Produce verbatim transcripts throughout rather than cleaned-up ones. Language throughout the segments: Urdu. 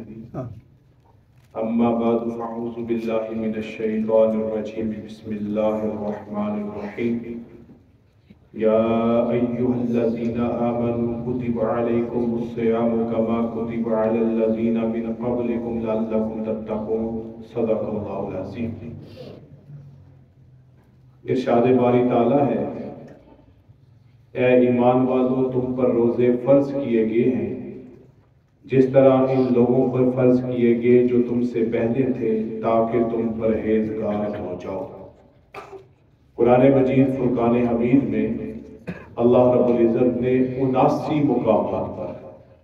اما بعد فاعوذ باللہ من الشیطان الرجیم بسم اللہ الرحمن الرحیم یا ایہا الذین آمنوا کتب علیکم الصیام کما کتب علی الذین من قبلکم لعلکم تتقون صدق اللہ العظیم۔ ارشاد باری تعالیٰ ہے، اے ایمان والو تم پر روزے فرض کیے گئے ہیں جس طرح ان لوگوں پر فرض کیے گئے جو تم سے پہلے تھے تاکہ تم پرہیزگار ہو جاؤ۔ قرآن مجید فرقان حمید میں اللہ رب العزت نے اناسی مقامات پر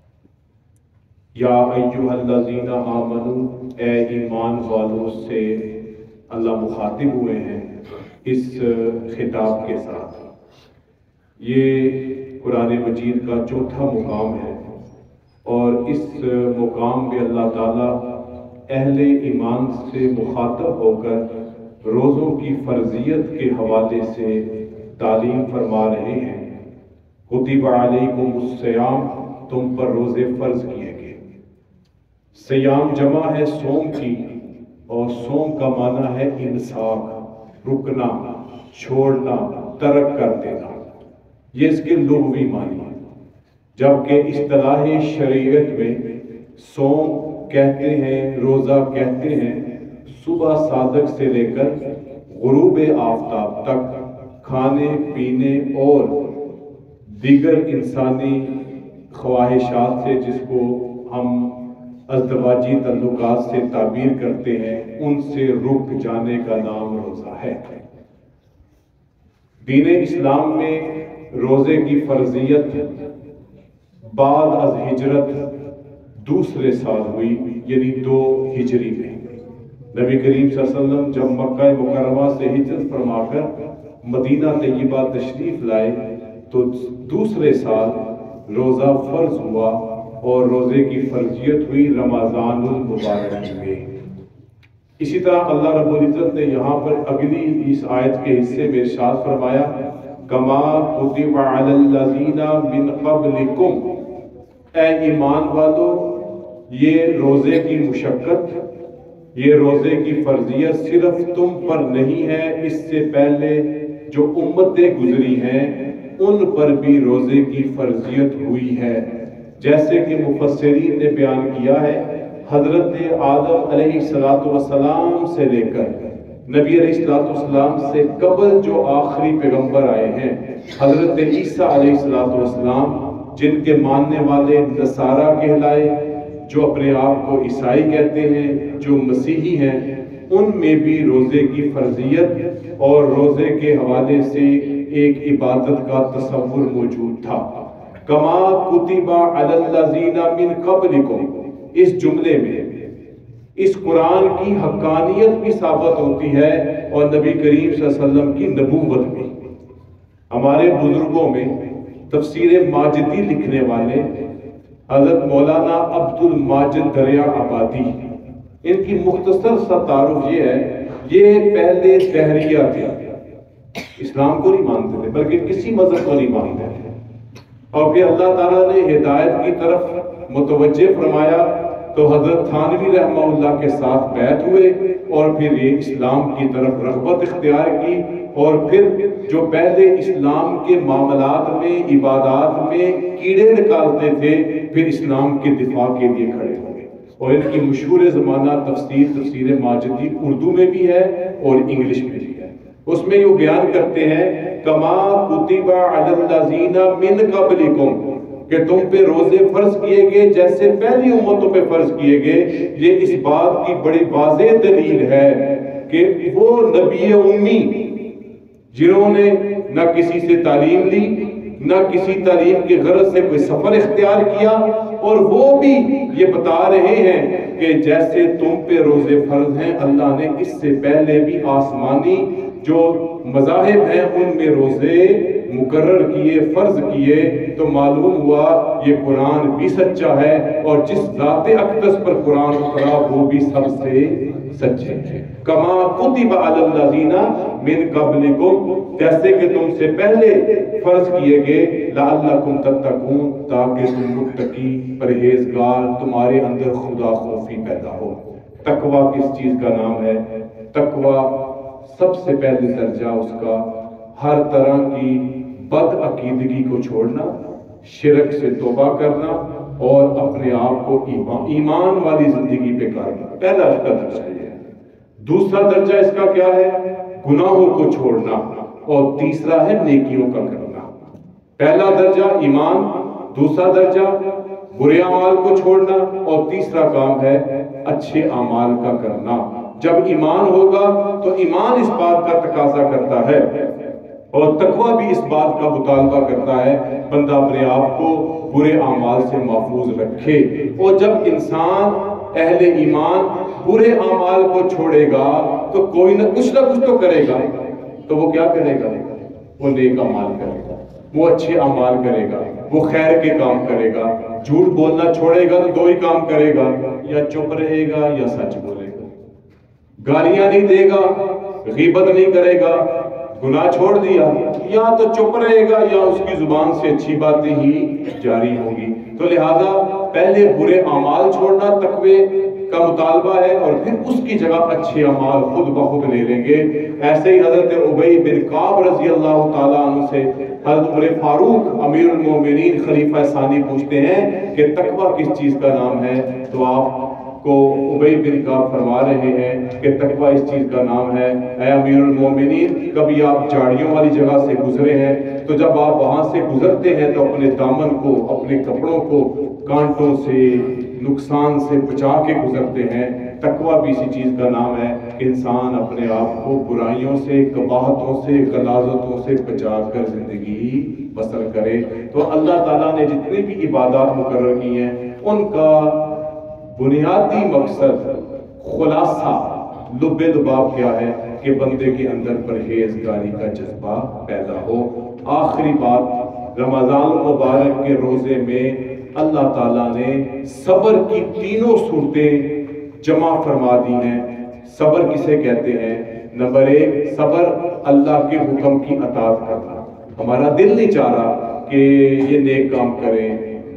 یا ایھا الذین آمنوا اے ایمان والوں سے اللہ مخاطب ہوئے ہیں اس خطاب کے ساتھ۔ یہ قرآن مجید کا چوتھا مقام ہے اور اس مقام میں اللہ تعالیٰ اہل ایمان سے مخاطب ہو کر روزوں کی فرضیت کے حوالے سے تعلیم فرما رہے ہیں۔ کتب علیکم الصیام، تم پر روزے فرض کیے گئے۔ سیام جمع ہے صوم کی، اور صوم کا معنی ہے امساک، رکنا، چھوڑنا، ترک کر دینا، یہ اس کے لغوی معنی ہے۔ جبکہ اصطلاح شریعت میں صوم کہتے ہیں، روزہ کہتے ہیں صبح صادق سے لے کر غروب آفتاب تک کھانے پینے اور دیگر انسانی خواہشات سے، جس کو ہم ازدواجی تعلقات سے تعبیر کرتے ہیں، ان سے رک جانے کا نام روزہ ہے۔ دین اسلام میں روزے کی فرضیت بعد از ہجرت دوسرے سال ہوئی، یعنی دو ہجری میں۔ نبی کریم صلی اللہ علیہ وسلم جب مکہ مکرمہ سے ہجرت فرما کر مدینہ طیبہ تشریف لائے تو دوسرے سال روزہ فرض ہوا اور روزے کی فرضیت ہوئی رمضان المبارک میں۔ اسی طرح اللہ رب العزت نے یہاں پر اگلی اس آیت کے حصے میں ارشاد فرمایا، کما کتب علی الذین من قبلکم، اے ایمان والو یہ روزے کی مشقت، یہ روزے کی فرضیت صرف تم پر نہیں ہے، اس سے پہلے جو امتیں گزری ہیں ان پر بھی روزے کی فرضیت ہوئی ہے۔ جیسے کہ مفسرین نے بیان کیا ہے، حضرت آدم علیہ السلام سے لے کر نبی علیہ السلام سے قبل جو آخری پیغمبر آئے ہیں حضرت عیسیٰ علیہ السلام، جن کے ماننے والے نصارہ کہلائے، جو اپنے آپ کو عیسائی کہتے ہیں، جو مسیحی ہیں، ان میں بھی روزے کی فرضیت اور روزے کے حوالے سے ایک عبادت کا تصور موجود تھا۔ کما کتب علی الذین من قبلکم، اس جملے میں اس قرآن کی حقانیت بھی ثابت ہوتی ہے اور نبی کریم صلی اللہ علیہ وسلم کی نبوت بھی۔ ہمارے بزرگوں میں تفسیر ماجدی لکھنے والے حضرت مولانا عبد الماجد دریا آبادی، ان کی مختصر سا تعارف یہ ہے، یہ پہلے دہریہ تھے، اسلام کو نہیں مانتے تھے بلکہ کسی مذہب کو نہیں مانتے تھے، اور پھر اللہ تعالیٰ نے ہدایت کی طرف متوجہ فرمایا تو حضرت تھانوی رحمہ اللہ کے ساتھ بیعت ہوئے اور پھر یہ اسلام کی طرف رغبت اختیار کی، اور پھر جو پہلے اسلام کے معاملات میں عبادات میں کیڑے نکالتے تھے پھر اسلام کے دفاع کے لیے کھڑے ہوئے۔ اور ان کی مشہور زمانہ تفسیر تفسیر ماجدی اردو میں بھی ہے اور انگلش میں بھی ہے۔ اس میں یہ بیان کرتے ہیں، کما کتب علی الذین من قبلکم، کہ تم پہ روزے فرض کیے گئے جیسے پہلی امتوں پہ فرض کیے گئے۔ یہ اس بات کی بڑی واضح دلیل ہے کہ وہ نبی امی جنہوں نے نہ کسی سے تعلیم لی، نہ کسی تعلیم کی غرض سے کوئی سفر اختیار کیا، اور وہ بھی یہ بتا رہے ہیں کہ جیسے تم پہ روزے فرض ہیں، اللہ نے اس سے پہلے بھی آسمانی جو مذاہب ہیں ان میں روزے مقرر کیے، فرض کیے۔ تو معلوم ہوا یہ قرآن بھی سچا ہے، اور جس ذات اقدس پر قرآن اترا وہ بھی سب سے سچے ہیں۔ کما کتب علی الذین من قبلکم، جیسے کہ تم سے پہلے فرض کیے گئے، لعلکم تتقون، تاکہ تم متقی پرہیزگار تمہارے اندر خدا خوفی پیدا ہو۔ تقوی کس چیز کا نام ہے؟ تقوی سب سے پہلے درجہ اس کا ہر طرح کی بد عقیدگی کو چھوڑنا، شرک سے توبہ کرنا اور اپنے آپ کو ایمان ایمان والی زندگی پہ کرنا، پہلا اس کا درجہ یہ ہے۔ دوسرا درجہ اس کا کیا ہے؟ گناہوں کو چھوڑنا، اور تیسرا ہے نیکیوں کا کرنا۔ پہلا درجہ ایمان، دوسرا درجہ برے اعمال کو چھوڑنا، اور تیسرا کام ہے اچھے اعمال کا کرنا۔ جب ایمان ہوگا تو ایمان اس بات کا تقاضا کرتا ہے، اور تقوی بھی اس بات کا مطالبہ کرتا ہے بندہ اپنے آپ کو برے اعمال سے محفوظ رکھے۔ اور جب انسان اہل ایمان برے اعمال کو چھوڑے گا تو کوئی نہ کچھ نہ کچھ تو کرے گا، تو وہ کیا کرے گا؟ وہ نیک اعمال کرے گا، وہ اچھے اعمال کرے گا، وہ خیر کے کام کرے گا۔ جھوٹ بولنا چھوڑے گا تو دو ہی کام کرے گا، یا چپ رہے گا یا سچ بولے گا۔ گالیاں نہیں دے گا، غیبت نہیں کرے گا، گناہ چھوڑ دیا، یا تو چپ رہے گا یا اس کی زبان سے اچھی باتیں ہی جاری ہوں گی۔ تو لہذا پہلے برے اعمال چھوڑنا تقوی کا مطالبہ ہے، اور پھر اس کی جگہ اچھے اعمال خود بخود لے لیں گے۔ ایسے ہی حضرت ابی بن کعب رضی اللہ تعالیٰ عنہ سے حضرت عمر فاروق امیر المومنین خلیفہ ثانی پوچھتے ہیں کہ تقوی کس چیز کا نام ہے؟ تو آپ کو ابی بن کعب فرما رہے ہیں کہ تقوی اس چیز کا نام ہے، اے امیر المومنین، کبھی آپ جھاڑیوں والی جگہ سے گزرے ہیں تو جب آپ وہاں سے گزرتے ہیں تو اپنے دامن کو، اپنے کپڑوں کو کانٹوں سے، نقصان سے بچا کے گزرتے ہیں۔ تقوی بھی اسی چیز کا نام ہے کہ انسان اپنے آپ کو برائیوں سے، قباحتوں سے، غلاظتوں سے بچا کر زندگی بسر کرے۔ تو اللہ تعالیٰ نے جتنی بھی عبادات مقرر کی ہیں ان کا بنیادی مقصد، خلاصہ، لب لباب کیا ہے کہ بندے کے اندر پرہیزگاری کا جذبہ پیدا ہو۔ آخری بات، رمضان المبارک کے روزے میں اللہ تعالیٰ نے صبر کی تینوں صورتیں جمع فرما دی ہیں۔ صبر کسے کہتے ہیں؟ نمبر ایک، صبر اللہ کے حکم کی اطاعت کرنا۔ ہمارا دل نہیں چاہ رہا کہ یہ نیک کام کریں،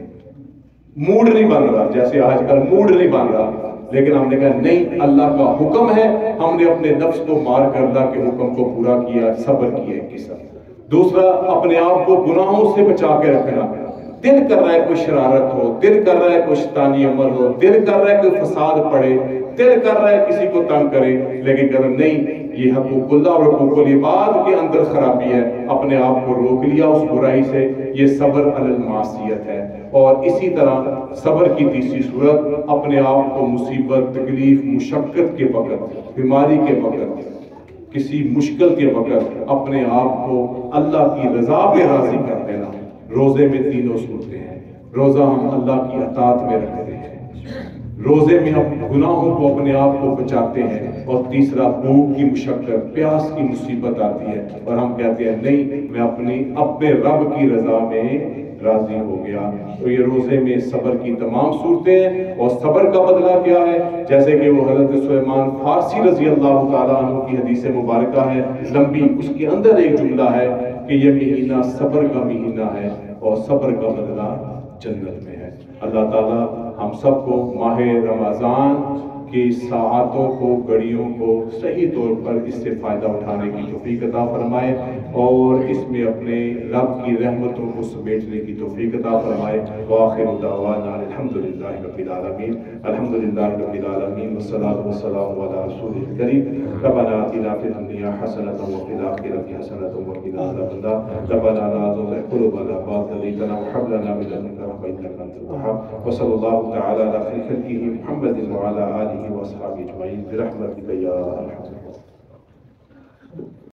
موڈ نہیں بن رہا، جیسے آج کل موڈ نہیں بن رہا، لیکن ہم نے کہا نہیں، اللہ کا حکم ہے، ہم نے اپنے نفس کو مار کر اللہ کے حکم کو پورا کیا، صبر کیا ایک قسم۔ دوسرا، اپنے آپ کو گناہوں سے بچا کے رکھنا۔ دل کر رہا ہے کوئی شرارت ہو، دل کر رہا ہے کوئی شیطانی عمل ہو، دل کر رہا ہے کوئی فساد پڑے، دل کر رہا ہے کسی کو تنگ کرے، لیکن کہتا نہیں، یہ حقوق اللہ اور حقوق العباد کے اندر خرابی ہے، اپنے آپ کو روک لیا اس برائی سے، یہ صبر علی المعصیت ہے۔ اور اسی طرح صبر کی تیسری صورت، اپنے آپ کو مصیبت، تکلیف، مشقت کے وقت، بیماری کے وقت، کسی مشکل کے وقت اپنے آپ کو اللہ کی رضا پہ راضی کر دینا۔ روزے میں تینوں صورتیں ہیں۔ روزہ ہم اللہ کی اطاعت میں رکھتے ہیں، روزے میں ہم گناہوں کو اپنے آپ کو بچاتے ہیں، اور تیسرا بھوک کی مشقت، پیاس کی مصیبت آتی ہے اور ہم کہتے ہیں نہیں، میں اپنی اپنے رب کی رضا میں راضی ہو گیا۔ تو یہ روزے میں صبر کی تمام صورتیں ہیں۔ اور صبر کا بدلہ کیا ہے؟ جیسے کہ وہ حضرت سلیمان فارسی رضی اللہ تعالیٰ عنہ کی حدیث مبارکہ ہے، لمبی، اس کے اندر ایک جملہ ہے کہ یہ مہینہ صبر کا مہینہ ہے اور صبر کا بدلہ جنت میں ہے۔ اللہ تعالیٰ ہم سب کو ماہ رمضان کی ساعتوں کو، گھڑیوں کو صحیح طور پر اس سے فائدہ اٹھانے کی توفیق عطا فرمائے، اور اس میں اپنے رب کی رحمتوں کو سمیٹنے کی توفیق عطا فرمائے۔ وآخر دعوانا الحمدللہ رب العالمین، الحمدللہ رب العالمین، والصلاة والسلام علی رسول الکریم۔ ربنا آتنا فی الدنیا حسنۃ وفی الآخرۃ حسنۃ وقنا عذاب النار۔ ربنا لا تزغ قلوبنا بعد إذ هديتنا وهب لنا من لدنك رحمة إنك أنت الوهاب۔ وصلی اللہ تعالی علی خیر خلقہ محمد وعلی آلہ وأصحابہ أجمعین برحمتک یا ارحم الراحمین۔